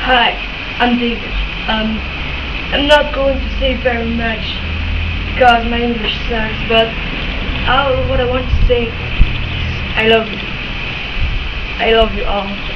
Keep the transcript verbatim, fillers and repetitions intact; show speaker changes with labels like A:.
A: Hi, I'm David. Um, I'm not going to say very much because my English sucks, but all what I want to say is I love you. I love you all.